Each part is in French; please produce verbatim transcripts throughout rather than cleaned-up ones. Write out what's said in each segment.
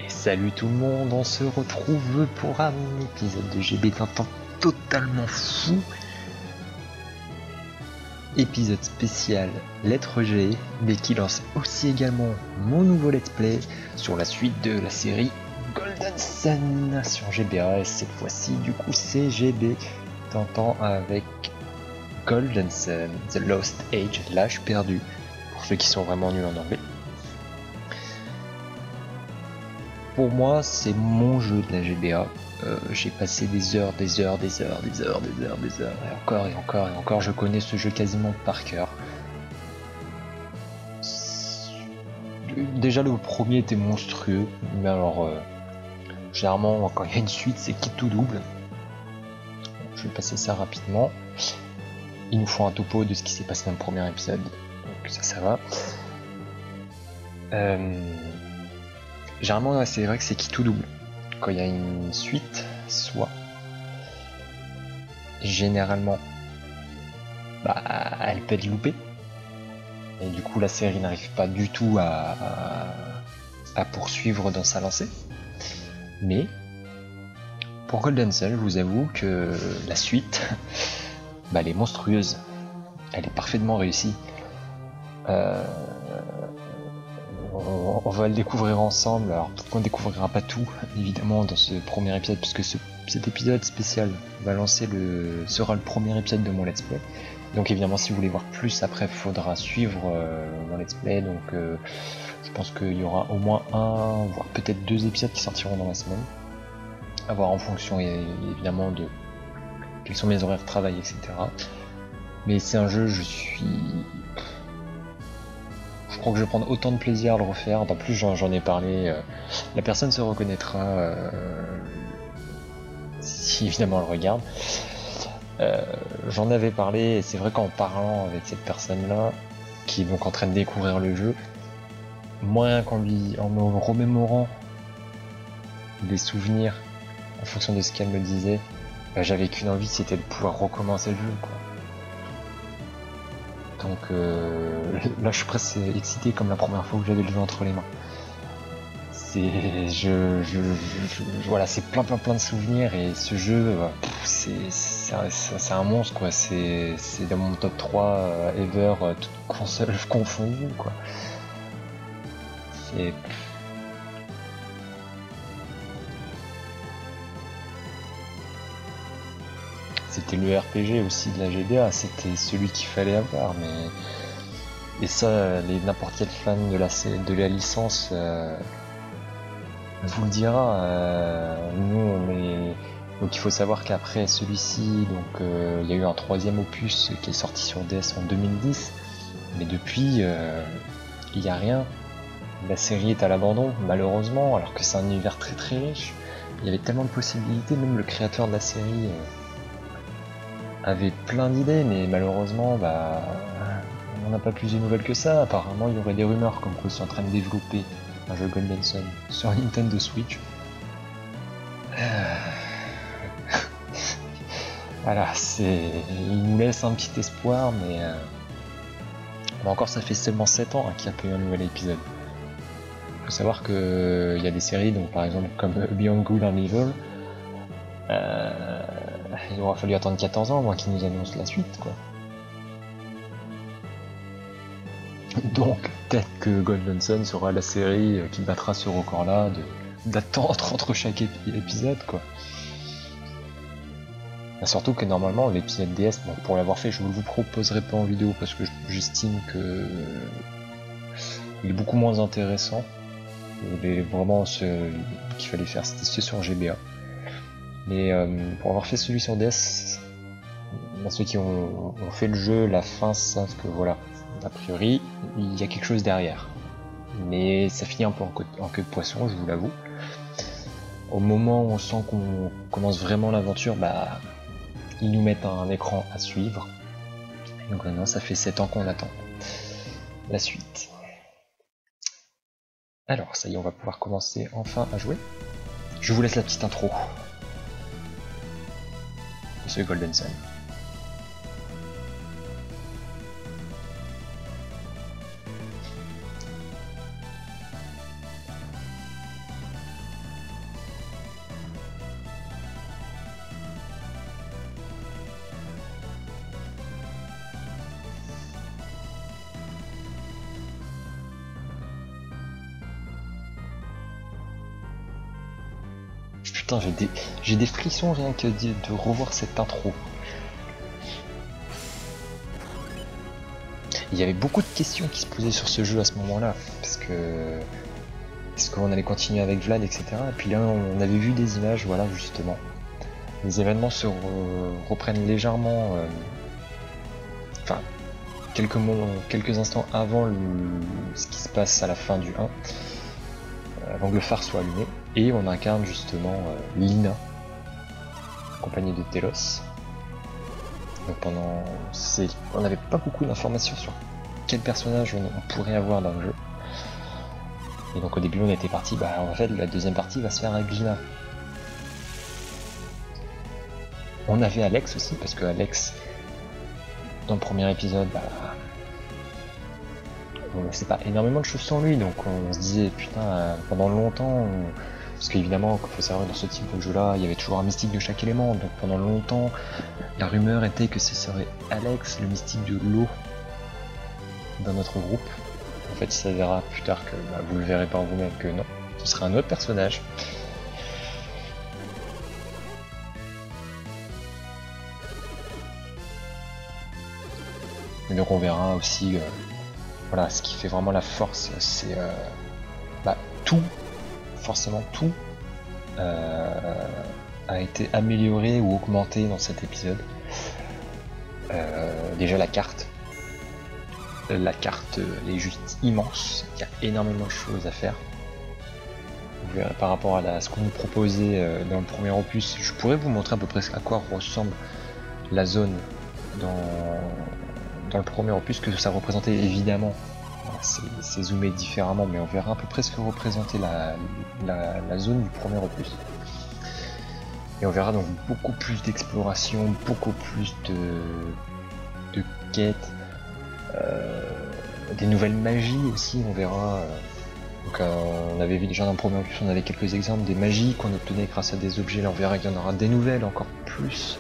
Salut tout le monde, on se retrouve pour un épisode de G B Tintin totalement fou. Épisode spécial Lettre G, mais qui lance aussi également mon nouveau let's play sur la suite de la série Golden Sun sur G B A. Et cette fois-ci, du coup, c'est G B Tintin avec Golden Sun, The Lost Age, l'âge perdu, pour ceux qui sont vraiment nuls en anglais. Pour moi, c'est mon jeu de la G B A. Euh, j'ai passé des heures, des heures, des heures, des heures, des heures, des heures, et encore et encore et encore, je connais ce jeu quasiment par cœur. Déjà, le premier était monstrueux, mais alors, euh, généralement, quand il y a une suite, c'est qui tout double. Je vais passer ça rapidement. Il nous faut un topo de ce qui s'est passé dans le premier épisode, donc ça, ça va. Euh... Généralement, c'est vrai que c'est qui tout double. Quand il y a une suite, soit généralement, bah, elle peut être loupée. Et du coup, la série n'arrive pas du tout à, à, à poursuivre dans sa lancée. Mais pour Golden Sun, je vous avoue que la suite, bah, elle est monstrueuse. Elle est parfaitement réussie. Euh, on, on va le découvrir ensemble. Alors, on ne découvrira pas tout, évidemment, dans ce premier épisode, puisque ce, cet épisode spécial va lancer le, sera le premier épisode de mon let's play. Donc évidemment, si vous voulez voir plus après, il faudra suivre euh, mon let's play. Donc euh, je pense qu'il y aura au moins un, voire peut-être deux épisodes qui sortiront dans la semaine. À voir en fonction évidemment de quels sont mes horaires de travail, et cetera. Mais c'est un jeu, je suis... Je crois que je vais prendre autant de plaisir à le refaire. En plus, j'en ai parlé. Euh, la personne se reconnaîtra euh, si évidemment elle regarde. Euh, J'en avais parlé, et c'est vrai qu'en parlant avec cette personne-là, qui est donc en train de découvrir le jeu, moi, qu'en lui, en me remémorant des souvenirs en fonction de ce qu'elle me disait, bah, j'avais qu'une envie, c'était de pouvoir recommencer le jeu, quoi. Donc euh, là, je suis presque excité comme la première fois que j'avais le jeu entre les mains. C'est, je, je, je, je, voilà, c'est plein, plein, plein de souvenirs, et ce jeu, c'est un monstre, quoi. C'est dans mon top trois euh, ever, euh, toutes consoles confondues, quoi. C'est... C'était le R P G aussi de la G B A, c'était celui qu'il fallait avoir, mais... Et ça, n'importe quel fan de la, de la licence euh, vous le dira. Euh, nous, on est... Donc il faut savoir qu'après celui-ci, donc euh, il y a eu un troisième opus qui est sorti sur D S en deux mille dix, mais depuis, euh, il n'y a rien. La série est à l'abandon, malheureusement, alors que c'est un univers très très riche. Il y avait tellement de possibilités, même le créateur de la série euh, avait plein d'idées, mais malheureusement, bah, on n'a pas plus de nouvelles que ça. Apparemment, il y aurait des rumeurs comme quoi ils sont en train de développer un jeu Golden Sun sur Nintendo Switch. Voilà, c'est, il nous laisse un petit espoir, mais euh... bon, encore ça fait seulement sept ans hein, qu'il y a eu un nouvel épisode. Il faut savoir que il y a des séries, donc par exemple comme Beyond Good and Evil, euh... il aura fallu attendre quatorze ans, moi, qu'ils nous annoncent la suite, quoi. Donc peut-être que Golden Sun sera la série qui battra ce record-là d'attendre entre chaque épisode, quoi. Surtout que normalement l'épisode D S, bon, pour l'avoir fait, je ne vous proposerai pas en vidéo parce que j'estime que il est beaucoup moins intéressant. Il est vraiment ce qu'il fallait faire, c'était ce sur G B A. Mais euh, pour avoir fait celui sur D S, ceux qui ont, ont fait le jeu, la fin savent que voilà, a priori, il y a quelque chose derrière. Mais ça finit un peu en queue, en queue de poisson, je vous l'avoue. Au moment où on sent qu'on commence vraiment l'aventure, bah, ils nous mettent un écran à suivre. Donc maintenant, ça fait sept ans qu'on attend la suite. Alors, ça y est, on va pouvoir commencer enfin à jouer. Je vous laisse la petite intro de ce Golden Sun. putain, j'ai des, j'ai des frissons rien que de, de revoir cette intro. Il y avait beaucoup de questions qui se posaient sur ce jeu à ce moment-là, parce que est-ce qu'on allait continuer avec Vlad, et cetera. Et puis là, on avait vu des images, voilà, justement. Les événements se re reprennent légèrement, euh, enfin, quelques, moments, quelques instants avant le, ce qui se passe à la fin du un, euh, avant que le phare soit allumé, et on incarne justement euh, Lina, accompagnée de Telos. Donc pendant, on n'avait pas beaucoup d'informations sur quel personnage on, on pourrait avoir dans le jeu. Et donc au début on était parti, bah en fait la deuxième partie va se faire avec Lina. On avait Alex aussi, parce que Alex, dans le premier épisode, bah, on sait pas énormément de choses sur lui, donc on se disait putain, euh, pendant longtemps, on... parce qu'évidemment, il faut savoir dans ce type de jeu là, il y avait toujours un mystique de chaque élément, donc pendant longtemps, la rumeur était que ce serait Alex, le mystique de l'eau, dans notre groupe. En fait, il s'avérera plus tard que, bah, vous le verrez par vous-même, que non, ce sera un autre personnage. Et donc on verra aussi, euh, voilà, ce qui fait vraiment la force, c'est euh, bah, tout, forcément tout, euh, a été amélioré ou augmenté dans cet épisode. Euh, déjà la carte, la carte elle est juste immense, il y a énormément de choses à faire. Vous verrez par rapport à la, ce qu'on nous proposait euh, dans le premier opus, je pourrais vous montrer à peu près à quoi ressemble la zone dans, dans le premier opus, que ça représentait évidemment. C'est zoomé différemment, mais on verra à peu près ce que représentait la, la, la zone du premier opus. Et on verra donc beaucoup plus d'exploration, beaucoup plus de, de quêtes, euh, des nouvelles magies aussi, on verra. Donc euh, on avait vu déjà dans le premier opus, on avait quelques exemples des magies qu'on obtenait grâce à des objets, là on verra qu'il y en aura des nouvelles encore plus.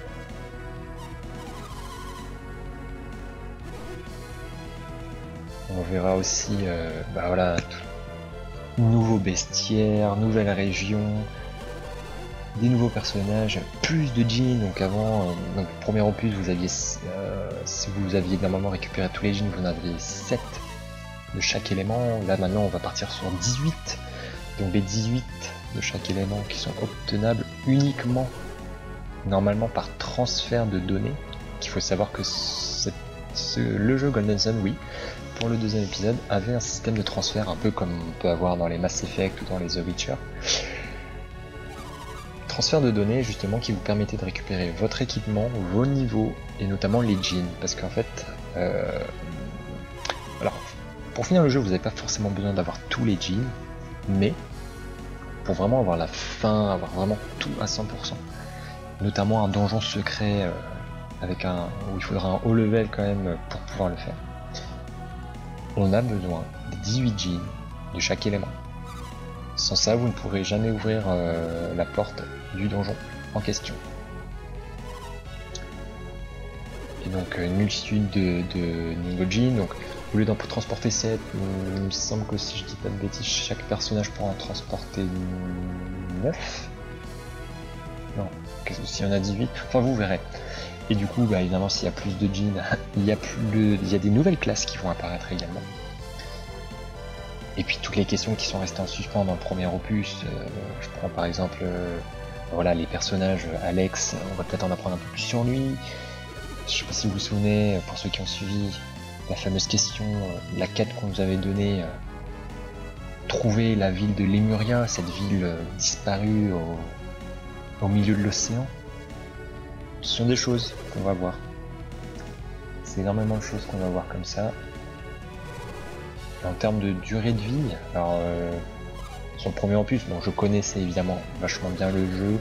On verra aussi, euh, bah voilà, nouveaux bestiaires, nouvelles régions, des nouveaux personnages, plus de djinns. Donc avant, euh, dans le premier opus, vous aviez, euh, si vous aviez normalement récupéré tous les djinns, vous en aviez sept de chaque élément. Là maintenant, on va partir sur dix-huit. Donc les dix-huit de chaque élément qui sont obtenables uniquement, normalement par transfert de données. Il faut savoir que ce, le jeu Golden Sun, oui, pour le deuxième épisode, avait un système de transfert un peu comme on peut avoir dans les Mass Effect ou dans les The Witcher. Transfert de données justement qui vous permettait de récupérer votre équipement, vos niveaux et notamment les djinns. Parce qu'en fait, euh... alors pour finir le jeu, vous n'avez pas forcément besoin d'avoir tous les djinns, mais pour vraiment avoir la fin, avoir vraiment tout à cent pour cent, notamment un donjon secret euh, avec un où il faudra un haut level quand même pour pouvoir le faire. On a besoin des dix-huit djinns de chaque élément. Sans ça, vous ne pourrez jamais ouvrir euh, la porte du donjon en question. Et donc une multitude de, de nouveaux djinns. Donc au lieu d'en transporter sept, il me semble que si je dis pas de bêtises, chaque personnage pourra en transporter neuf. Non, s'il y en a dix-huit, enfin vous verrez. Et du coup, bah, évidemment, s'il y a plus de djinns, il y a plus de... il y a des nouvelles classes qui vont apparaître également. Et puis toutes les questions qui sont restées en suspens dans le premier opus, euh, je prends par exemple, euh, voilà, les personnages, Alex, on va peut-être en apprendre un peu plus sur lui. Je sais pas si vous vous souvenez, pour ceux qui ont suivi, la fameuse question, euh, la quête qu'on nous avait donnée, euh, trouver la ville de Lemuria, cette ville euh, disparue au, au milieu de l'océan. Ce sont des choses qu'on va voir. C'est énormément de choses qu'on va voir comme ça. En termes de durée de vie, alors euh, sur le premier opus, bon, je connaissais évidemment vachement bien le jeu.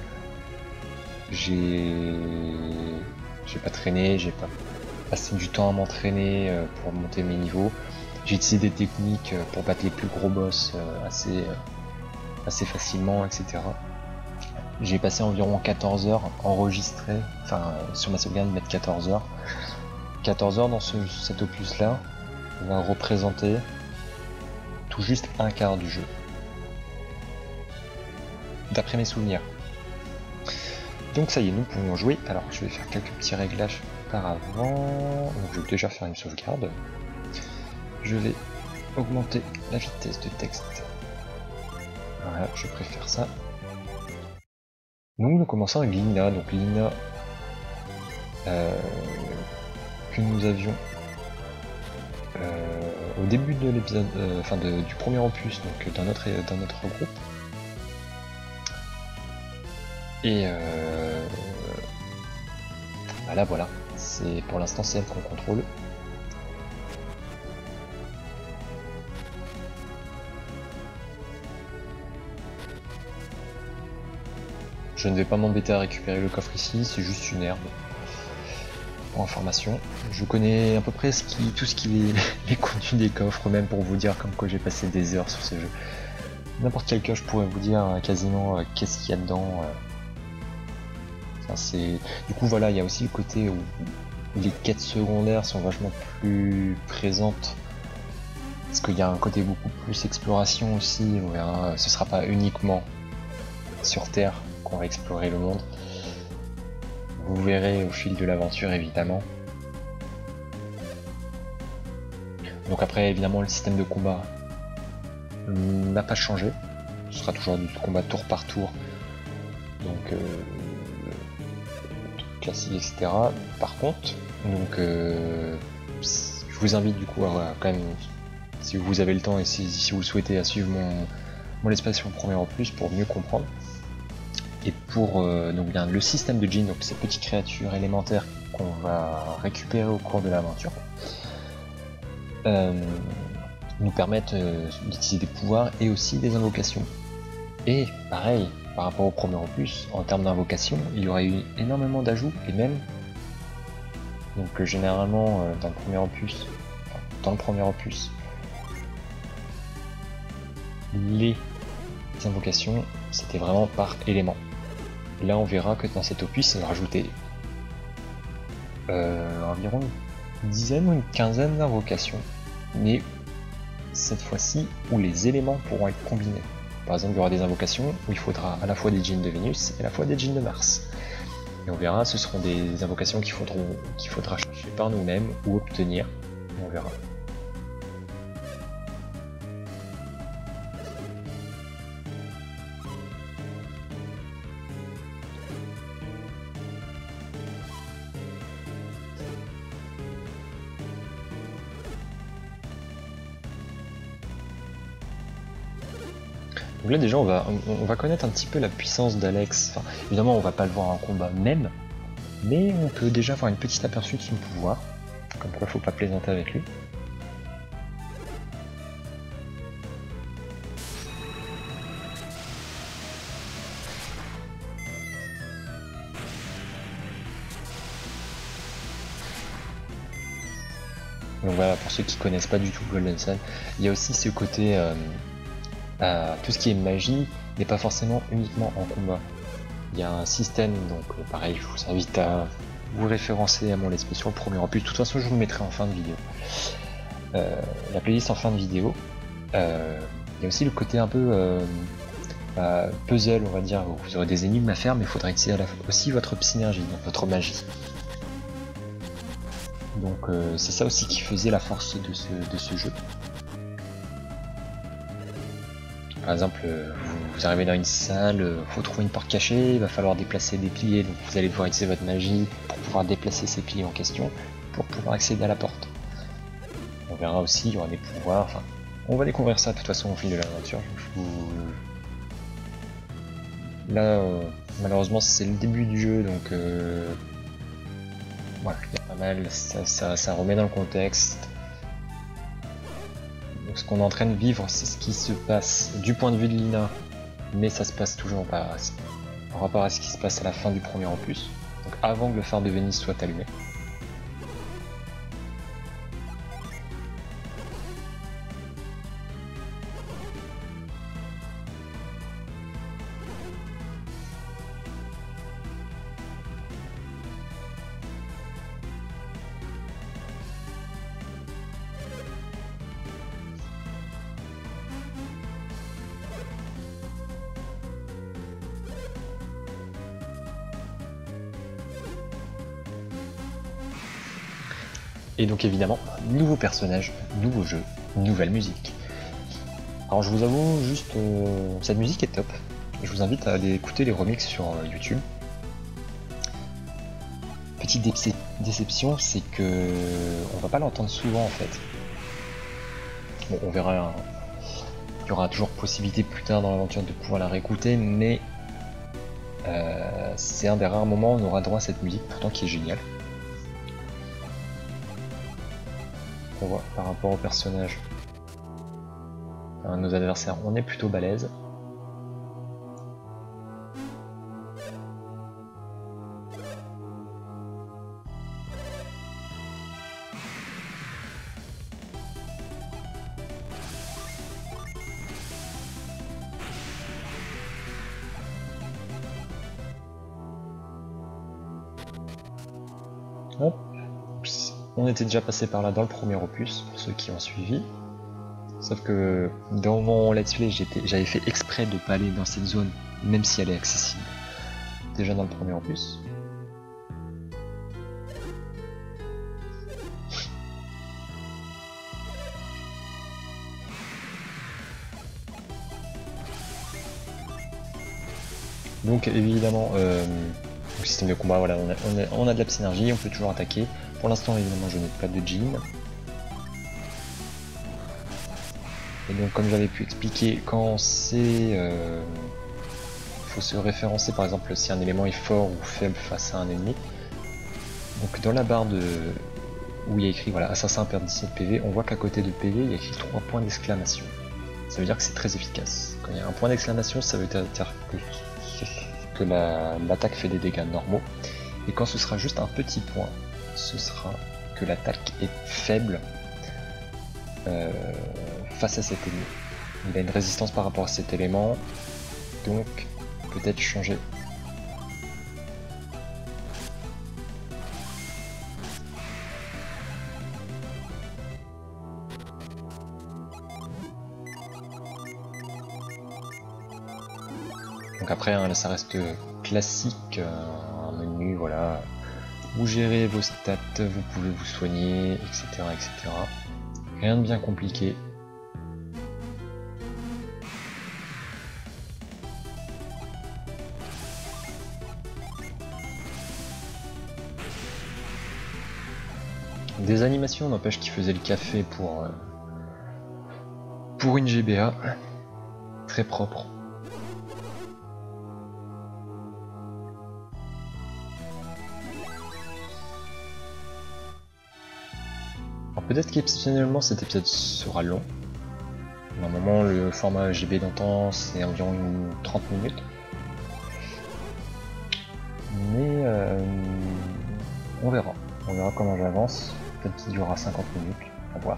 J'ai j'ai pas traîné, j'ai pas passé du temps à m'entraîner euh, pour monter mes niveaux. J'ai utilisé des techniques euh, pour battre les plus gros boss euh, assez, euh, assez facilement, et cetera. J'ai passé environ quatorze heures enregistré, enfin sur ma sauvegarde, mettre quatorze heures. quatorze heures dans ce, cet opus là va représenter tout juste un quart du jeu. D'après mes souvenirs. Donc ça y est, nous pouvons jouer. Alors je vais faire quelques petits réglages par avant. Donc je vais déjà faire une sauvegarde. Je vais augmenter la vitesse de texte. Voilà, je préfère ça. Nous, nous commençons avec Lina. Donc Lina euh, que nous avions euh, au début de l'épisode, euh, enfin de, du premier opus, donc dans notre dans notre groupe. Et euh, voilà, voilà. C'est pour l'instant c'est elle qu'on contrôle. Je ne vais pas m'embêter à récupérer le coffre ici, c'est juste une herbe. Pour information, je connais à peu près ce qui, tout ce qui est les contenus des coffres, même pour vous dire comme quoi j'ai passé des heures sur ce jeu. N'importe quel cas, je pourrais vous dire euh, quasiment euh, qu'est-ce qu'il y a dedans. Euh. Enfin, c'est... Du coup, voilà, il y a aussi le côté où les quêtes secondaires sont vachement plus présentes. Parce qu'il y a un côté beaucoup plus exploration aussi. On verra, ce sera pas uniquement sur Terre qu'on va explorer le monde. Vous verrez au fil de l'aventure évidemment. Donc après évidemment le système de combat n'a pas changé. Ce sera toujours du combat tour par tour. Donc euh, classique et cetera. Par contre, donc euh, je vous invite du coup à quand même, si vous avez le temps et si, si vous le souhaitez, à suivre mon, mon espace sur le premier opus pour mieux comprendre. Et pour euh, donc bien le système de Jinn, donc ces petites créatures élémentaires qu'on va récupérer au cours de l'aventure, euh, nous permettent euh, d'utiliser des pouvoirs et aussi des invocations. Et pareil, par rapport au premier opus, en termes d'invocation, il y aurait eu énormément d'ajouts et même donc euh, généralement euh, dans le premier opus, enfin, dans le premier opus, les invocations c'était vraiment par élément. Là, on verra que dans cet opus, on va rajouter euh, environ une dizaine ou une quinzaine d'invocations, mais cette fois-ci où les éléments pourront être combinés. Par exemple, il y aura des invocations où il faudra à la fois des djinns de Vénus et à la fois des djinns de Mars. Et on verra, ce seront des invocations qu'il faudra, qu'il faudra chercher par nous-mêmes ou obtenir. On verra. Donc là déjà on va, on, on va connaître un petit peu la puissance d'Alex. Enfin, évidemment on va pas le voir en combat même, mais on peut déjà avoir une petite aperçu de son pouvoir. Comme quoi faut pas plaisanter avec lui. Donc voilà, pour ceux qui connaissent pas du tout Golden Sun, il y a aussi ce côté... Euh, Euh, tout ce qui est magie n'est pas forcément uniquement en combat. Il y a un système, donc euh, pareil, je vous invite à vous référencer à mon let's play sur le premier opus. De toute façon, je vous le mettrai en fin de vidéo. Euh, la playlist en fin de vidéo. Euh, il y a aussi le côté un peu euh, euh, puzzle, on va dire, où vous aurez des énigmes à faire, mais il faudra utiliser aussi votre synergie, donc votre magie. Donc euh, c'est ça aussi qui faisait la force de ce, de ce jeu. Par exemple, vous, vous arrivez dans une salle, il faut trouver une porte cachée, il va falloir déplacer des piliers, donc vous allez devoir utiliser votre magie pour pouvoir déplacer ces piliers en question, pour pouvoir accéder à la porte. On verra aussi, il y aura des pouvoirs, enfin, on va découvrir ça de toute façon au fil de l'aventure. Vous... Là, euh, malheureusement, c'est le début du jeu, donc euh... voilà, il y a pas mal, ça, ça, ça remet dans le contexte. Ce qu'on est en train de vivre, c'est ce qui se passe du point de vue de Lina, mais ça se passe toujours par, par rapport à ce qui se passe à la fin du premier opus, donc avant que le phare de Vénus soit allumé. Et donc évidemment, nouveau personnage, nouveau jeu, nouvelle musique. Alors je vous avoue juste, euh, cette musique est top. Je vous invite à aller écouter les remixes sur euh, YouTube. Petite déce déception, c'est que on va pas l'entendre souvent en fait. Bon, on verra, hein. Il y aura toujours possibilité plus tard dans l'aventure de pouvoir la réécouter, mais euh, c'est un des rares moments où on aura droit à cette musique, pourtant qui est géniale. On voit par rapport au personnage, à nos adversaires, on est plutôt balèze. Hop. On était déjà passé par là dans le premier opus, pour ceux qui ont suivi. Sauf que dans mon let's play, j'avais fait exprès de ne pas aller dans cette zone, même si elle est accessible. Déjà dans le premier opus. Donc évidemment, euh, le système de combat, voilà, on a, on, a, on a de la synergie, on peut toujours attaquer. Pour l'instant, évidemment, je n'ai pas de jean. Et donc, comme j'avais pu expliquer, quand c'est... Euh, faut se référencer, par exemple, si un élément est fort ou faible face à un ennemi. Donc, dans la barre de où il y a écrit, voilà, assassin perd dix-sept P V, on voit qu'à côté de P V, il y a écrit trois points d'exclamation. Ça veut dire que c'est très efficace. Quand il y a un point d'exclamation, ça veut dire que, que l'attaque la, fait des dégâts normaux. Et quand ce sera juste un petit point, ce sera que l'attaque est faible euh, face à cet ennemi. Il a une résistance par rapport à cet élément, donc peut-être changer. Donc après, hein, là, ça reste classique, euh, un menu, voilà. Vous gérez vos stats, vous pouvez vous soigner, et cetera, et cetera. Rien de bien compliqué. Des animations n'empêche qu'il faisait le café pour, euh, pour une G B A. Très propre. Peut-être qu'exceptionnellement cet épisode sera long. Normalement le format G B d'antan c'est environ trente minutes. Mais euh, on verra. On verra comment j'avance. Peut-être qu'il durera cinquante minutes. À voir.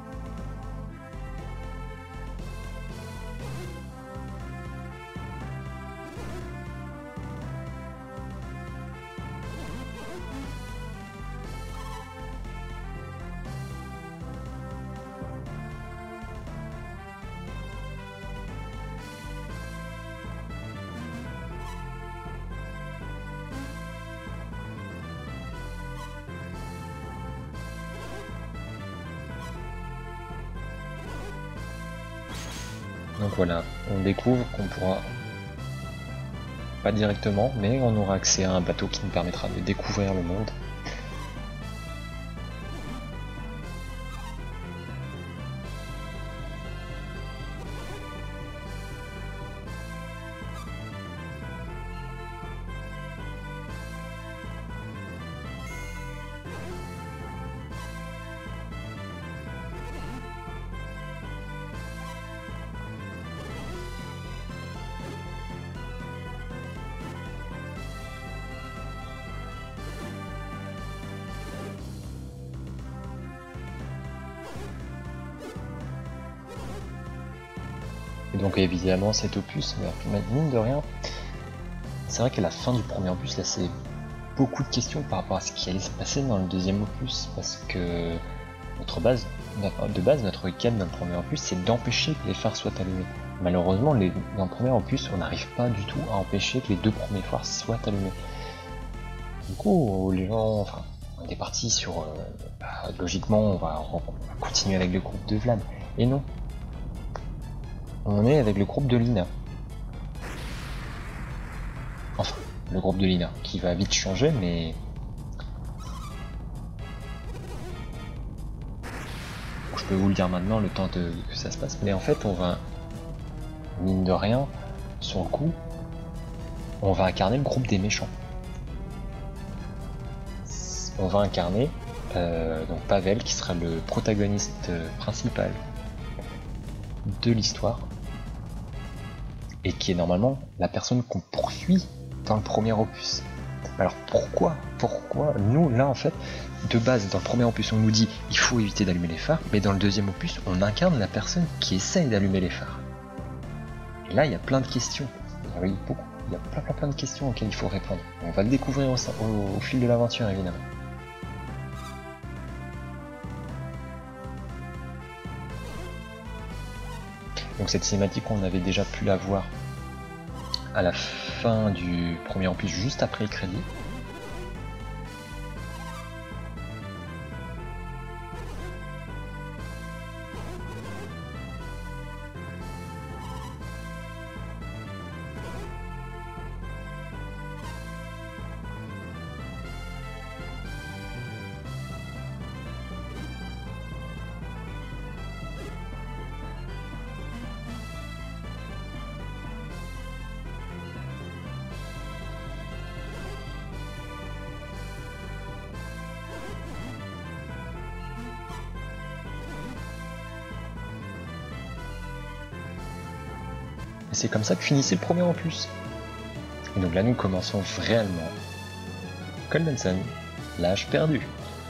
Donc voilà, on découvre qu'on pourra, pas directement, mais on aura accès à un bateau qui nous permettra de découvrir le monde. Et donc évidemment cet opus, mais mine de rien, c'est vrai qu'à la fin du premier opus, là c'est beaucoup de questions par rapport à ce qui allait se passer dans le deuxième opus, parce que notre base, de base, notre quête dans le premier opus, c'est d'empêcher que les phares soient allumés. Malheureusement, les, dans le premier opus, on n'arrive pas du tout à empêcher que les deux premiers phares soient allumés. Du coup, les gens, enfin, On était parti sur... Euh, bah, logiquement, on va, on va continuer avec le groupe de Vlad. Et non. On est avec le groupe de Lina. Enfin, le groupe de Lina, qui va vite changer, mais... Je peux vous le dire maintenant, le temps de, que ça se passe. Mais en fait, on va... Mine de rien, sur le coup, on va incarner le groupe des méchants. On va incarner euh, donc Pavel, qui sera le protagoniste principal de l'histoire, et qui est normalement la personne qu'on poursuit dans le premier opus. Alors pourquoi Pourquoi nous, là en fait, de base, dans le premier opus, on nous dit il faut éviter d'allumer les phares, mais dans le deuxième opus, on incarne la personne qui essaye d'allumer les phares. Et là, il y a plein de questions. Oui, beaucoup. Il y a plein, plein, plein de questions auxquelles il faut répondre. On va le découvrir au, au, au fil de l'aventure, évidemment. Donc cette cinématique, on avait déjà pu la voir à la fin du premier opus, juste après le crédit. Et c'est comme ça que finissait le premier opus. Et donc là, nous commençons réellement Cold Manson, l'âge perdu.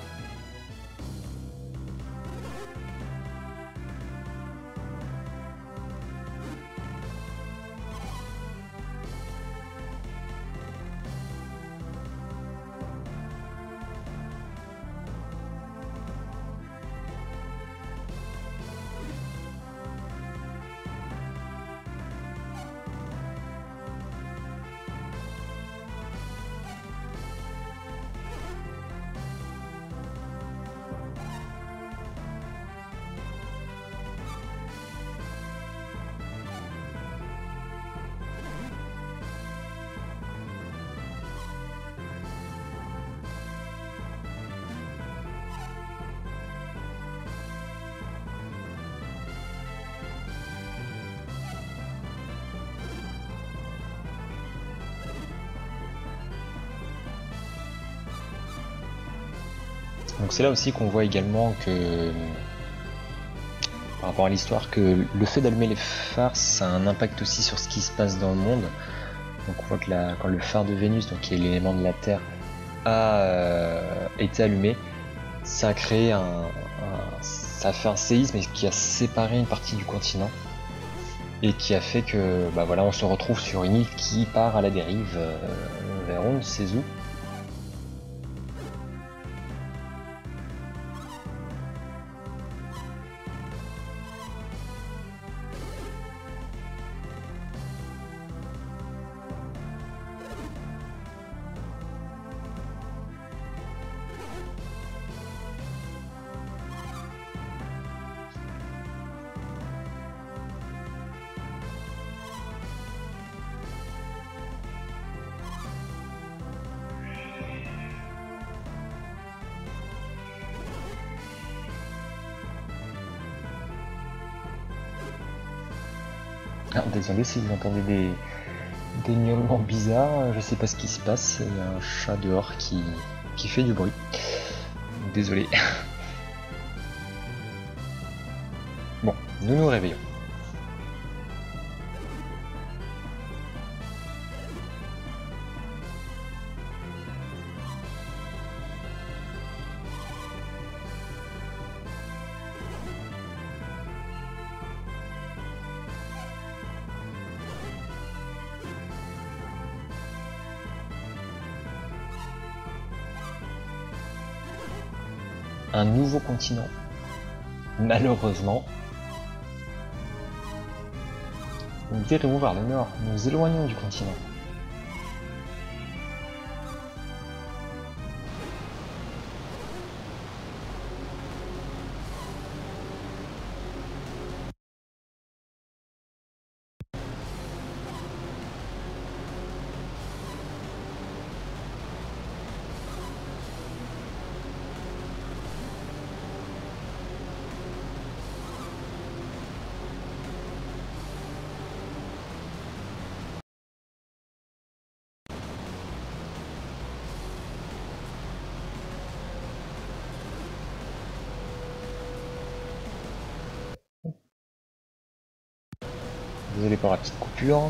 Donc c'est là aussi qu'on voit également que, par rapport à l'histoire, que le fait d'allumer les phares, ça a un impact aussi sur ce qui se passe dans le monde. Donc on voit que la, quand le phare de Vénus, donc qui est l'élément de la Terre, a euh, été allumé, ça a créé un, un, ça a fait un séisme qui a séparé une partie du continent et qui a fait que, bah voilà, on se retrouve sur une île qui part à la dérive euh, vers on ne sait où. Ah, désolé si vous entendez des, des miaulements bizarres, je sais pas ce qui se passe, il y a un chat dehors qui, qui fait du bruit. Désolé. Bon, nous nous réveillons. Un nouveau continent. Malheureusement, nous irons vers le nord, nous nous éloignons du continent. Désolé pour la petite coupure.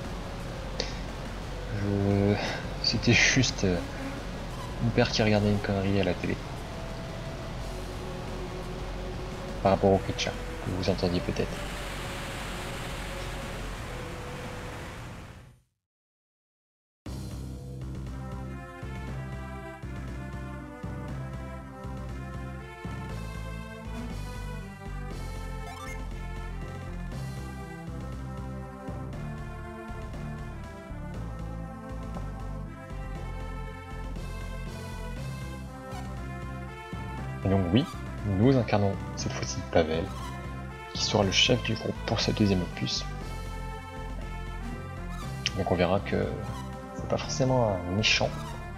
Je... C'était juste euh, mon père qui regardait une connerie à la télé. Par rapport au Ketcha, que vous entendiez peut-être. Et donc oui, nous incarnons cette fois-ci Pavel, qui sera le chef du groupe pour ce deuxième opus. Donc on verra que c'est pas forcément un méchant.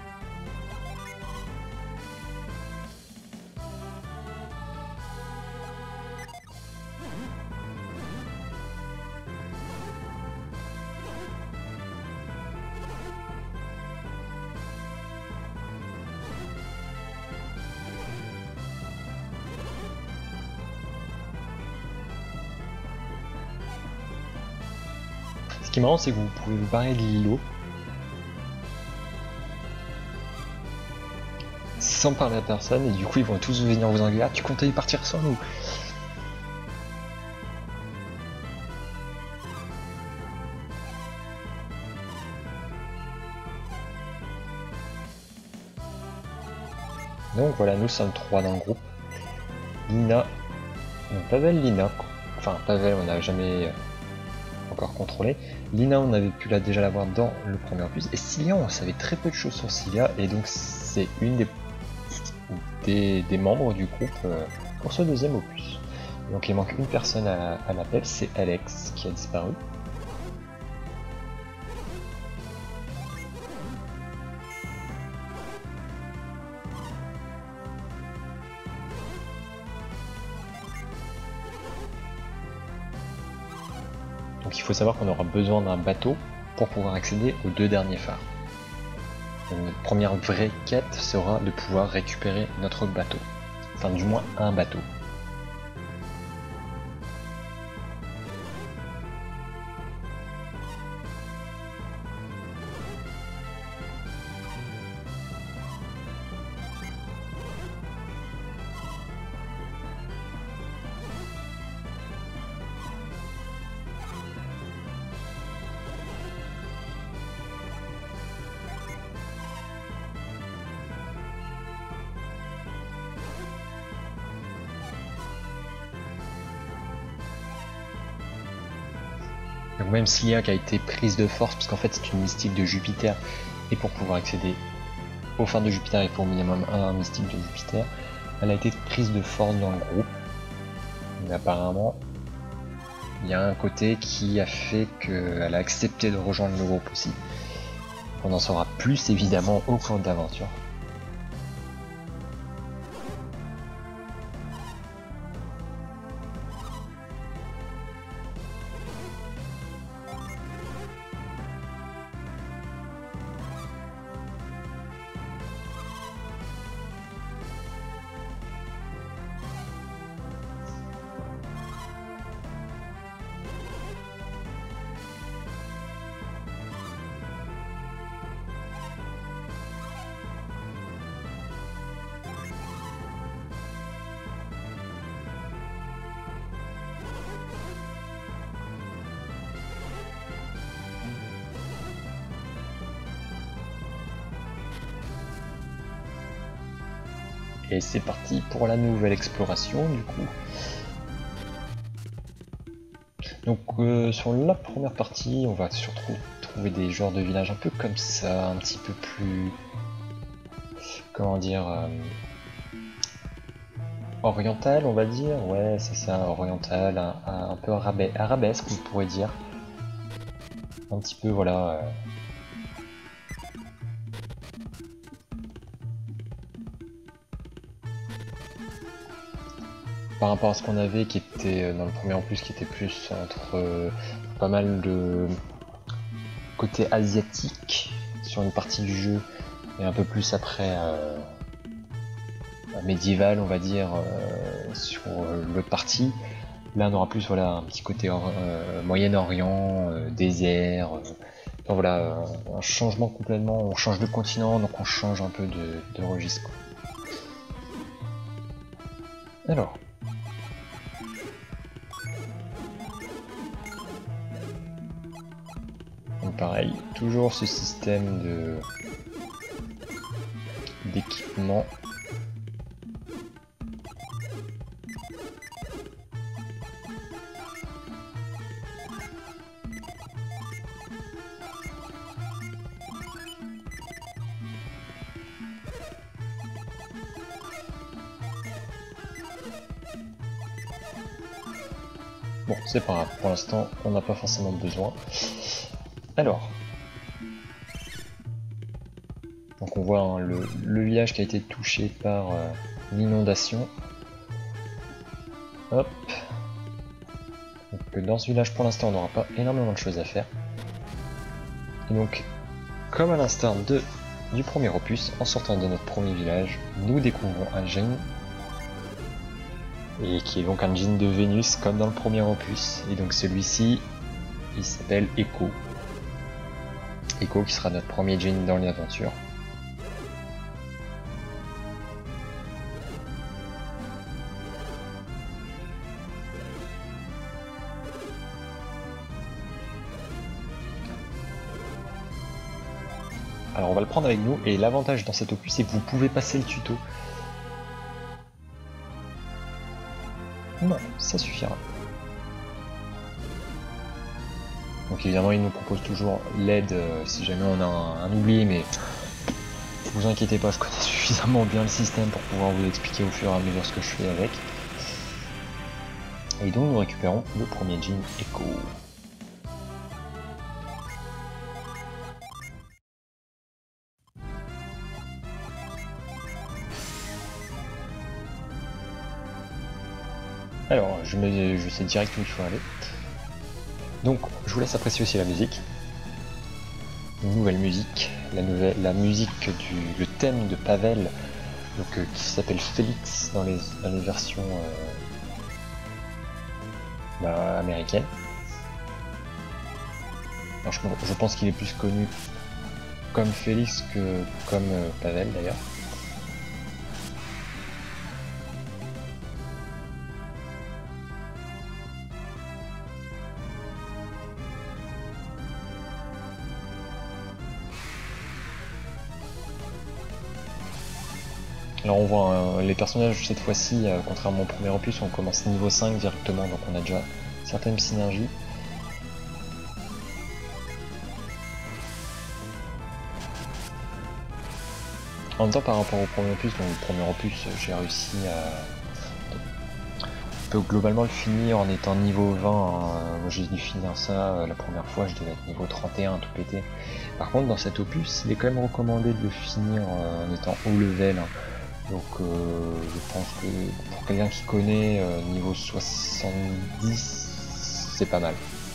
Ce qui est marrant, c'est que vous pouvez vous barrer de l'îlot sans parler à personne, et du coup ils vont tous venir vous engueuler. Ah, tu comptais y partir sans nous? Donc voilà, nous sommes trois dans le groupe. Lina, non, Pavel, Lina, enfin Pavel on n'a jamais encore contrôlé. Lina on avait pu la, déjà la voir dans le premier opus, et Cilia on savait très peu de choses sur Cilia, et donc c'est une des, des, des membres du groupe euh, pour ce deuxième opus. Donc il manque une personne à, à l'appel, c'est Alex qui a disparu. Donc il faut savoir qu'on aura besoin d'un bateau pour pouvoir accéder aux deux derniers phares. Donc notre première vraie quête sera de pouvoir récupérer notre bateau. Enfin du moins un bateau. Donc même Cilia qui a été prise de force, parce qu'en fait c'est une mystique de Jupiter, et pour pouvoir accéder aux phares de Jupiter il faut au minimum un mystique de Jupiter, elle a été prise de force dans le groupe. Mais apparemment il y a un côté qui a fait qu'elle a accepté de rejoindre le groupe aussi. On en saura plus évidemment au cours de l'aventure. Et c'est parti pour la nouvelle exploration du coup. Donc euh, sur la première partie, on va surtout trouver des genres de villages un peu comme ça, un petit peu plus... Comment dire... Euh, oriental on va dire, ouais c'est ça, oriental, un, un, un peu arabe, arabesque on pourrait dire. Un petit peu voilà... Euh, par rapport à ce qu'on avait qui était dans le premier en plus qui était plus entre euh, pas mal de côté asiatique sur une partie du jeu et un peu plus après euh, médiéval on va dire euh, sur l'autre partie. Là on aura plus voilà un petit côté euh, Moyen-Orient, euh, désert, euh, enfin, voilà euh, un changement complètement, on change de continent donc on change un peu de, de registre quoi. Alors donc pareil, toujours ce système de d'équipement. Bon, c'est pas grave, pour l'instant, on n'a pas forcément besoin. Alors, donc on voit hein, le, le village qui a été touché par euh, l'inondation. Hop. Donc dans ce village, pour l'instant, on n'aura pas énormément de choses à faire. Et donc, comme à l'instar de du premier opus, en sortant de notre premier village, nous découvrons un djinn, et qui est donc un djinn de Vénus, comme dans le premier opus. Et donc celui-ci, il s'appelle Echo. Echo qui sera notre premier djinn dans l'aventure. Alors on va le prendre avec nous, et l'avantage dans cet opus c'est que vous pouvez passer le tuto. Non, ça suffira. Donc évidemment il nous propose toujours l'aide euh, si jamais on a un, un oubli, mais vous inquiétez pas, je connais suffisamment bien le système pour pouvoir vous expliquer au fur et à mesure ce que je fais avec. Et donc nous récupérons le premier djinn Echo. Alors, je, me, je sais direct où il faut aller. Donc, je vous laisse apprécier aussi la musique. Une nouvelle musique, la, nouvelle, la musique du le thème de Pavel, donc, euh, qui s'appelle Félix dans les, dans les versions euh, bah, américaines. Alors, je, je pense qu'il est plus connu comme Félix que comme euh, Pavel d'ailleurs. Alors on voit hein, les personnages cette fois-ci, euh, contrairement au premier opus, on commence niveau cinq directement, donc on a déjà certaines synergies. En même temps par rapport au premier opus, donc le premier opus j'ai réussi à... Je peux globalement le finir en étant niveau vingt, hein. Moi j'ai dû finir ça euh, la première fois, je devais être niveau trente et un tout pété. Par contre dans cet opus, il est quand même recommandé de le finir euh, en étant haut level. Hein. Donc euh, je pense que pour quelqu'un qui connaît euh, niveau soixante-dix, c'est pas mal.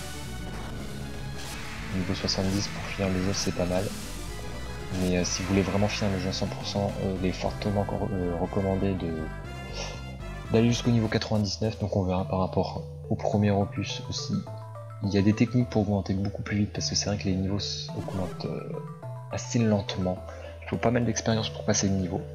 Niveau soixante-dix pour finir le jeu c'est pas mal. Mais euh, si vous voulez vraiment finir le jeu à cent pour cent, euh, il est fortement euh, recommandé de d'aller jusqu'au niveau quatre-vingt-dix-neuf, donc on verra par rapport au premier opus aussi. Il y a des techniques pour augmenter beaucoup plus vite parce que c'est vrai que les niveaux augmentent euh, assez lentement. Il faut pas mal d'expérience pour passer le niveau.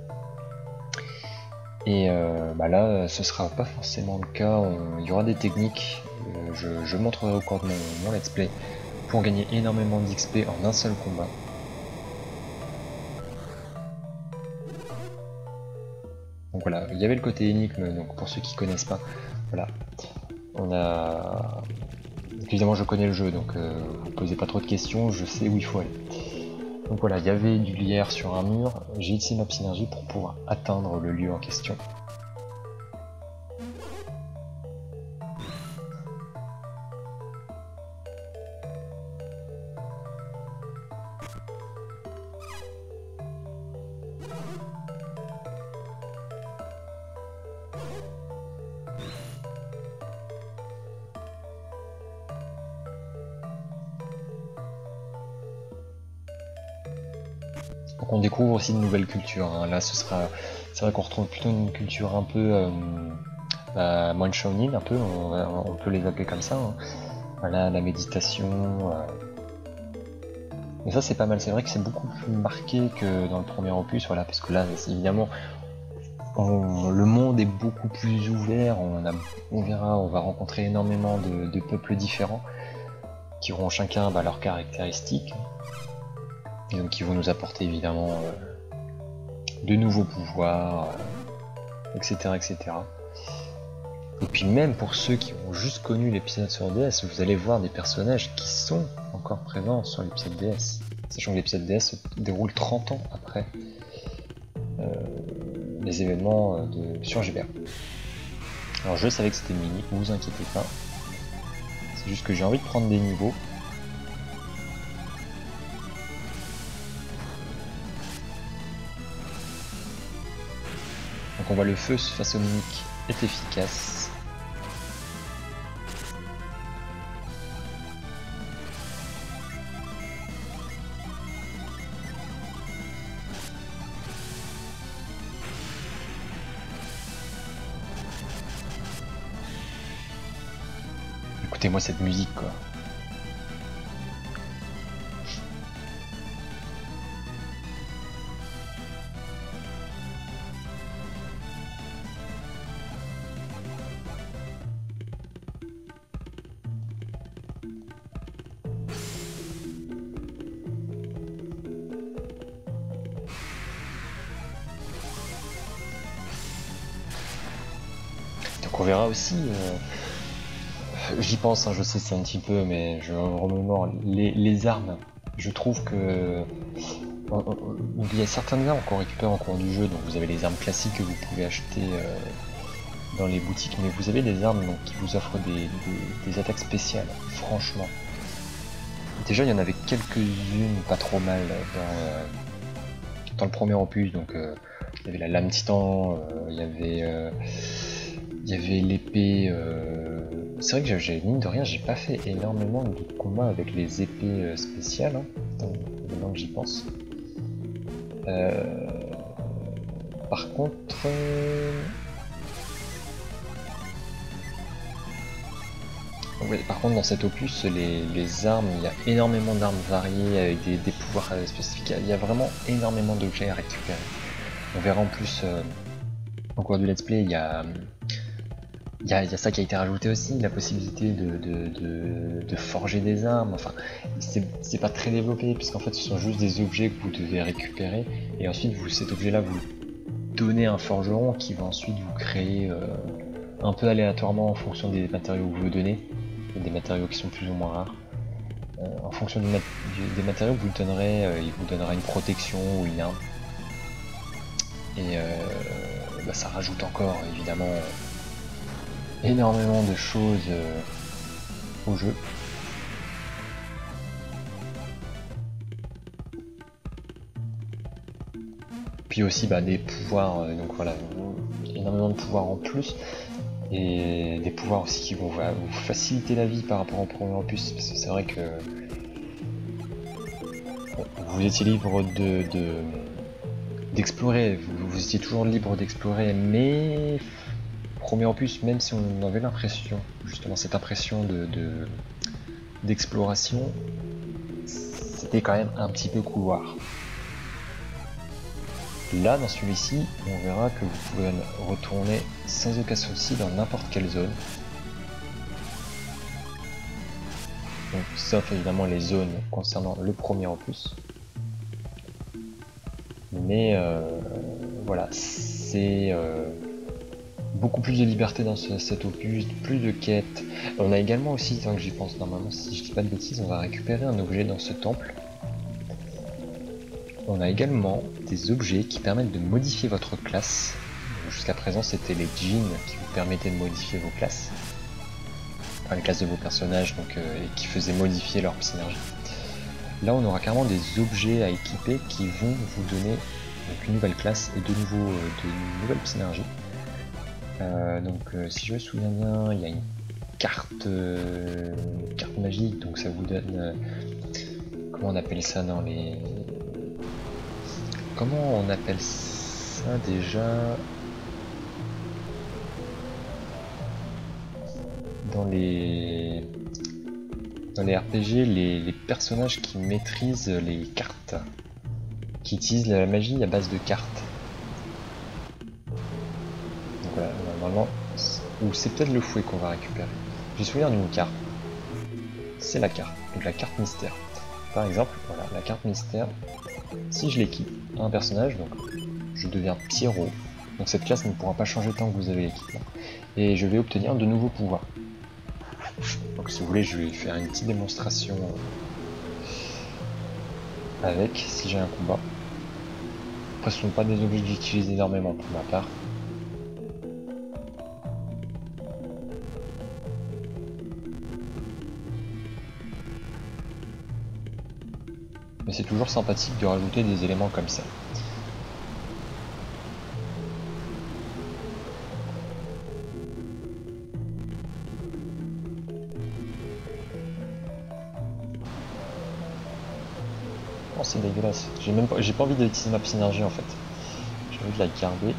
Et euh, bah là, ce sera pas forcément le cas, on, il y aura des techniques, euh, je, je montrerai au cours de mon, mon let's play, pour gagner énormément d'X P en un seul combat. Donc voilà, il y avait le côté énigme, donc pour ceux qui connaissent pas, voilà, on a... Évidemment je connais le jeu, donc euh, vous posez pas trop de questions, je sais où il faut aller. Donc voilà, il y avait du lierre sur un mur, j'ai utilisé ma synergie pour pouvoir atteindre le lieu en question. Donc on découvre aussi de nouvelles cultures, hein. Là ce sera, c'est vrai qu'on retrouve plutôt une culture un peu, euh, bah, moine Shaolin un peu, on, on peut les appeler comme ça. Hein. Voilà, la méditation. Euh... Et ça c'est pas mal, c'est vrai que c'est beaucoup plus marqué que dans le premier opus, voilà, parce que là évidemment on, le monde est beaucoup plus ouvert, on, a, on verra, on va rencontrer énormément de, de peuples différents qui auront chacun bah, leurs caractéristiques, et donc qui vont nous apporter évidemment euh, de nouveaux pouvoirs, euh, et cetera, et cetera. Et puis même pour ceux qui ont juste connu l'épisode sur D S, vous allez voir des personnages qui sont encore présents sur l'épisode D S, sachant que l'épisode D S se déroule trente ans après euh, les événements de, sur G B A. Alors je savais que c'était mini, ne vous inquiétez pas, c'est juste que j'ai envie de prendre des niveaux. Donc on voit le feu face au mimique est efficace. Écoutez-moi cette musique quoi. Donc on verra aussi, euh, j'y pense, hein, je sais c'est un petit peu, mais je remémore les, les armes. Je trouve que on, on, il y a certaines armes qu'on récupère en cours du jeu, donc vous avez les armes classiques que vous pouvez acheter euh, dans les boutiques, mais vous avez des armes donc, qui vous offrent des, des, des attaques spéciales, franchement. Déjà il y en avait quelques-unes pas trop mal dans, euh, dans le premier opus, donc euh, il y avait la lame titan, euh, il y avait euh, il y avait l'épée, euh... c'est vrai que j'ai mine de rien, j'ai pas fait énormément de combats avec les épées euh, spéciales, hein, maintenant que j'y pense. Euh... Par contre... Euh... Ouais, par contre dans cet opus, les, les armes, il y a énormément d'armes variées avec des, des pouvoirs euh, spécifiques, il y a vraiment énormément d'objets à récupérer. On verra en plus, euh, au cours du let's play, il y a... Il y, a, il y a ça qui a été rajouté aussi, la possibilité de, de, de, de forger des armes, enfin c'est pas très développé puisqu'en fait ce sont juste des objets que vous devez récupérer et ensuite vous, cet objet là vous le donnez à un forgeron qui va ensuite vous créer euh, un peu aléatoirement en fonction des matériaux que vous lui donnez, il y a des matériaux qui sont plus ou moins rares, euh, en fonction du mat du, des matériaux que vous lui donnerez, euh, il vous donnera une protection ou une arme et euh, bah, ça rajoute encore évidemment énormément de choses euh, au jeu. Puis aussi bah, des pouvoirs, euh, donc voilà, énormément de pouvoirs en plus, et des pouvoirs aussi qui vont voilà, vous faciliter la vie par rapport au premier opus, parce que c'est vrai que vous étiez libre de d'explorer, de, vous, vous étiez toujours libre d'explorer, mais premier opus, même si on avait l'impression, justement cette impression de d'exploration, c'était quand même un petit peu couloir. Là, dans celui-ci, on verra que vous pouvez retourner sans aucun souci dans n'importe quelle zone. Donc, sauf évidemment les zones concernant le premier opus. Mais euh, voilà, c'est euh, beaucoup plus de liberté dans ce, cet opus, plus de quêtes. On a également aussi, tant que j'y pense normalement, si je dis pas de bêtises, on va récupérer un objet dans ce temple. On a également des objets qui permettent de modifier votre classe. Jusqu'à présent c'était les djinns qui vous permettaient de modifier vos classes. Enfin les classes de vos personnages, donc, euh, et qui faisaient modifier leur synergie. Là on aura carrément des objets à équiper qui vont vous donner donc, une nouvelle classe et de, nouveaux, euh, de nouvelles synergies. Euh, donc euh, si je me souviens bien, il y a une carte, euh, une carte magique, donc ça vous donne... Euh, comment on appelle ça dans les... Comment on appelle ça déjà? dans les dans les R P G, les, les personnages qui maîtrisent les cartes, qui utilisent la magie à base de cartes. Donc voilà, normalement, ou c'est peut-être le fouet qu'on va récupérer. Je me souviens d'une carte. C'est la carte, donc la carte mystère. Par exemple, voilà, la carte mystère, si je l'équipe à un personnage, donc je deviens Pierrot. Donc cette classe ne pourra pas changer tant que vous avez l'équipement. Et je vais obtenir de nouveaux pouvoirs. Donc si vous voulez, je vais faire une petite démonstration avec, si j'ai un combat. Après, ce ne sont pas des objets que j'utilise énormément pour ma part. Mais c'est toujours sympathique de rajouter des éléments comme ça. Oh, c'est dégueulasse. J'ai même pas, j'ai pas envie d'utiliser ma synergie en fait. J'ai envie de la garder.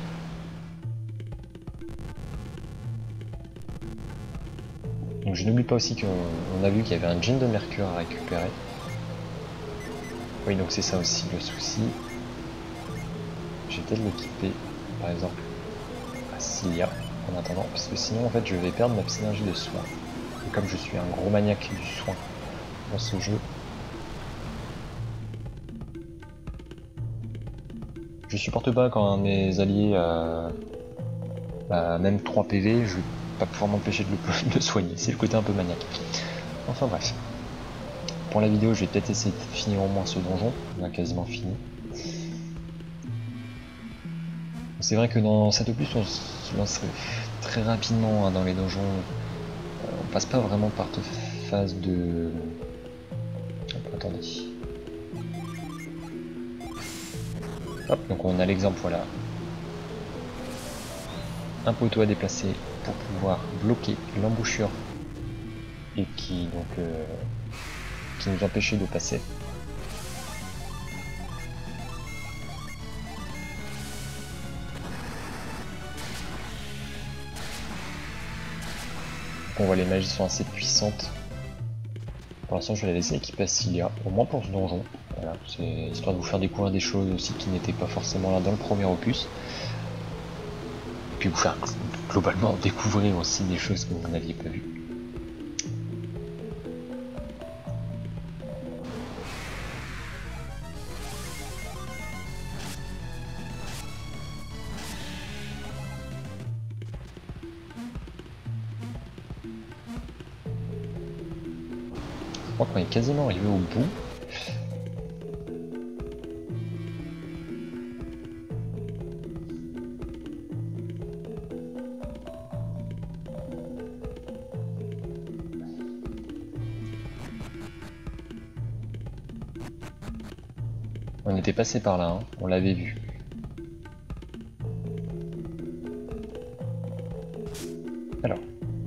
Donc je n'oublie pas aussi qu'on a vu qu'il y avait un jean de mercure à récupérer. Oui, donc c'est ça aussi le souci. J'ai peut-être l'équiper, par exemple, à Cilia en attendant, parce que sinon en fait je vais perdre ma synergie de soin. Et comme je suis un gros maniaque du soin dans ce jeu, je supporte pas quand mes alliés euh, bah, même trois P V, je vais pas pouvoir m'empêcher de le, de le soigner. C'est le côté un peu maniaque. Enfin bref. Pour la vidéo, je vais peut-être essayer de finir au moins ce donjon. On a quasiment fini. C'est vrai que dans cet opus, on se lancerait très rapidement hein, dans les donjons. Euh, on passe pas vraiment par toute phase de... Hop, attendez. Hop, donc on a l'exemple, voilà. Un poteau à déplacer pour pouvoir bloquer l'embouchure et qui donc euh, qui nous empêchait de passer. On voit les magies sont assez puissantes. Pour l'instant je vais la laisser équiper à Cilia, au moins pour ce donjon. Voilà, c'est histoire de vous faire découvrir des choses aussi qui n'étaient pas forcément là dans le premier opus. Et puis vous faire globalement découvrir aussi des choses que vous n'aviez pas vues. Je crois qu'on est quasiment arrivé au bout. On était passé par là, hein. On l'avait vu. Alors.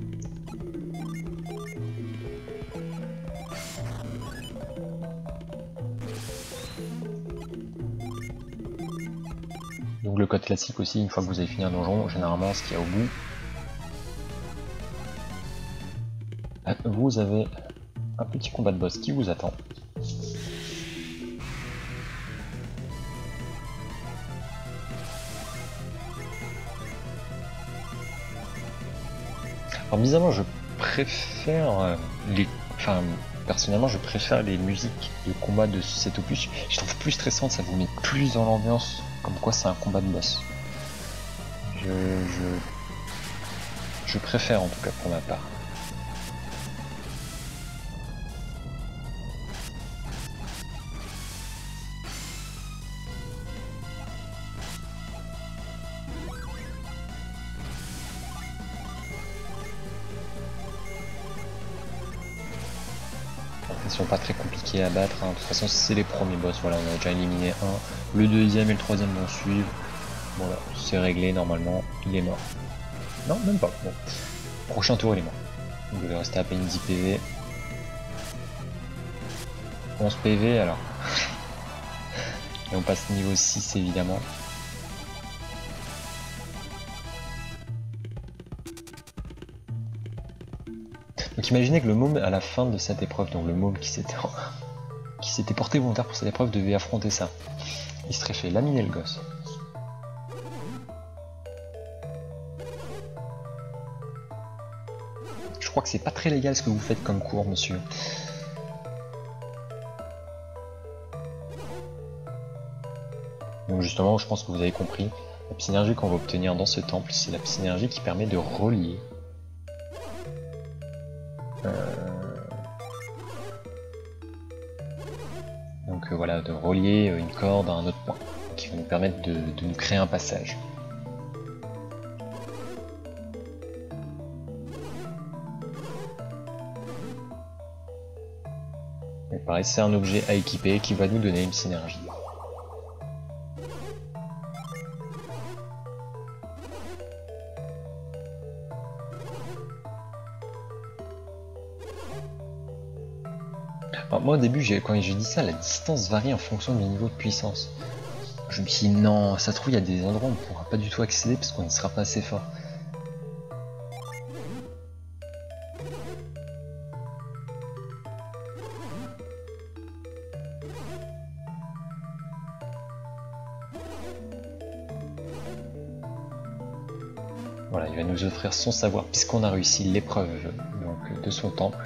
Donc le code classique aussi, une fois que vous avez fini un donjon, généralement ce qu'il y a au bout, vous avez un petit combat de boss qui vous attend. Alors bizarrement je préfère les... Enfin personnellement je préfère les musiques de combat de cet opus. Je trouve plus stressante, ça vous met plus dans l'ambiance, comme quoi c'est un combat de boss. Je, je... je préfère en tout cas pour ma part. Ils sont pas très compliqués à battre, hein. De toute façon c'est les premiers boss, voilà, on a déjà éliminé un, le deuxième et le troisième vont suivre, voilà, c'est réglé normalement, il est mort. Non, même pas, bon. Prochain tour il est mort. Vous devez rester à peine dix P V. onze P V alors. Et on passe niveau six évidemment. Donc imaginez que le môme à la fin de cette épreuve, donc le môme qui s'était qui s'était porté volontaire pour cette épreuve devait affronter ça. Il serait fait laminer le gosse. Je crois que c'est pas très légal ce que vous faites comme cours, monsieur. Donc justement, je pense que vous avez compris. La psynergie qu'on va obtenir dans ce temple, c'est la psynergie qui permet de relier. Euh... Donc euh, voilà, de relier une corde à un autre point, qui va nous permettre de, de nous créer un passage. Et pareil, c'est un objet à équiper qui va nous donner une synergie. Alors moi au début, quand j'ai dit ça, la distance varie en fonction du niveau de puissance. Je me suis dit non, ça se trouve il y a des endroits où on ne pourra pas du tout accéder parce qu'on ne sera pas assez fort. Voilà, il va nous offrir son savoir puisqu'on a réussi l'épreuve donc de son temple.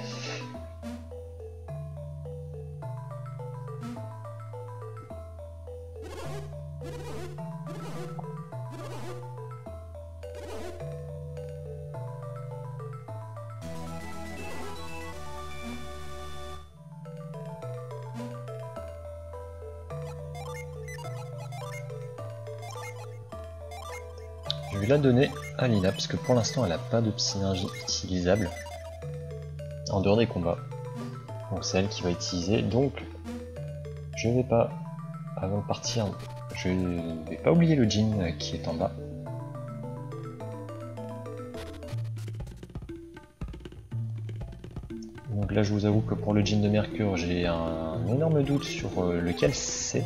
Je vais la donner à Lina, parce que pour l'instant elle n'a pas de synergie utilisable en dehors des combats. Donc c'est elle qui va utiliser, donc je ne vais pas, avant de partir, je ne vais pas oublier le djinn qui est en bas. Donc là je vous avoue que pour le djinn de Mercure j'ai un énorme doute sur lequel c'est.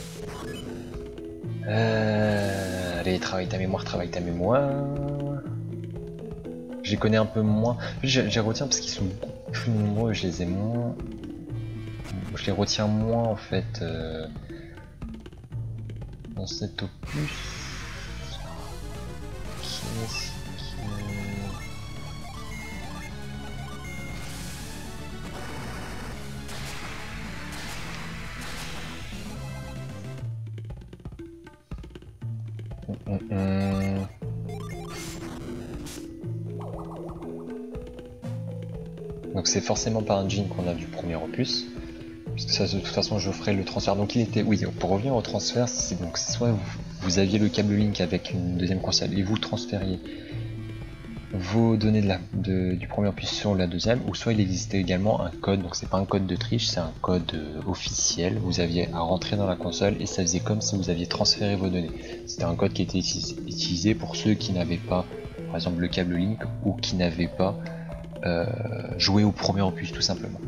Euh, allez, travaille ta mémoire, travaille ta mémoire. Je les connais un peu moins. Je les retiens parce qu'ils sont beaucoup plus nombreux, je les ai moins. Je les retiens moins en fait euh, dans cet opus. Qui est-ce qui... Hum, hum. Donc c'est forcément pas un djinn qu'on a du premier opus, puisque ça de toute façon je ferai le transfert. Donc il était, oui, pour revenir au transfert, c'est donc soit vous, vous aviez le câble Link avec une deuxième console et vous transfériez vos données de la, de, du premier opus sur la deuxième, ou soit il existait également un code, donc c'est pas un code de triche, c'est un code euh, officiel, vous aviez à rentrer dans la console et ça faisait comme si vous aviez transféré vos données. C'était un code qui était utilisé pour ceux qui n'avaient pas, par exemple, le câble Link, ou qui n'avaient pas euh, joué au premier opus tout simplement.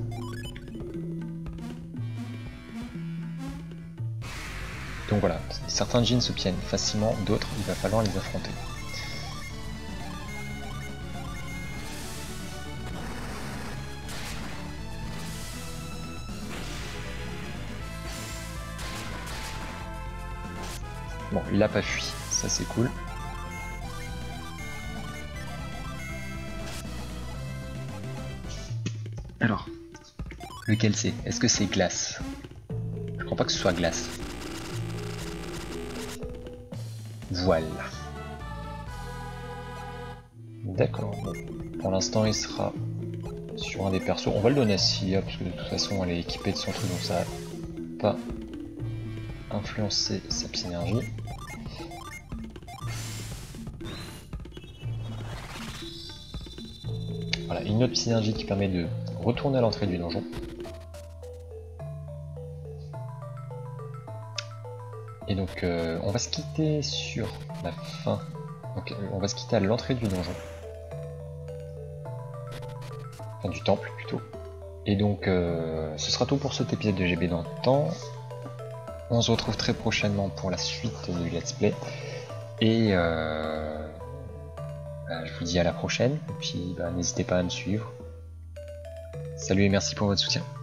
Donc voilà, certains djinns s'obtiennent facilement, d'autres il va falloir les affronter. Bon, il a pas fui, ça c'est cool. Alors, lequel c'est? Est-ce que c'est glace? Je crois pas que ce soit glace. Voilà. D'accord, bon. Pour l'instant il sera sur un des persos. On va le donner à Cilia parce que de toute façon elle est équipée de son truc, donc ça va pas influencer sa synergie. Voilà, une autre synergie qui permet de retourner à l'entrée du donjon. Et donc euh, on va se quitter sur la fin. Donc on va se quitter à l'entrée du donjon. Enfin du temple plutôt. Et donc euh, ce sera tout pour cet épisode de G B dans le temps. On se retrouve très prochainement pour la suite du let's play. Et, euh, bah, je vous dis à la prochaine, et puis bah, n'hésitez pas à me suivre. Salut et merci pour votre soutien.